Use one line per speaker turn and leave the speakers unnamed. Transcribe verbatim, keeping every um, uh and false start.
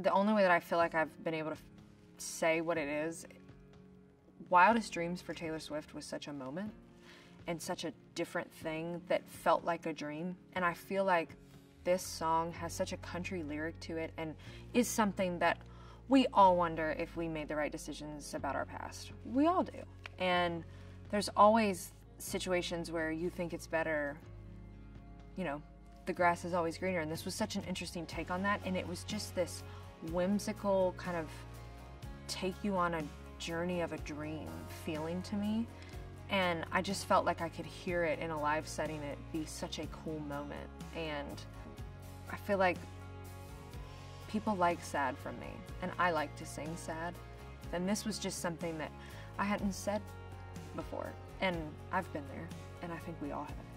the only way that I feel like I've been able to f- say what it is, Wildest Dreams for Taylor Swift was such a moment and such a different thing that felt like a dream. And I feel like this song has such a country lyric to it and is something that we all wonder if we made the right decisions about our past. We all do. And there's always situations where you think it's better, you know, the grass is always greener. And this was such an interesting take on that. And it was just this whimsical kind of take you on a journey of a dream feeling to me. And I just felt like I could hear it in a live setting. It be such a cool moment. And I feel like people like sad from me, and I like to sing sad. And this was just something that I hadn't said before. And I've been there, and I think we all have.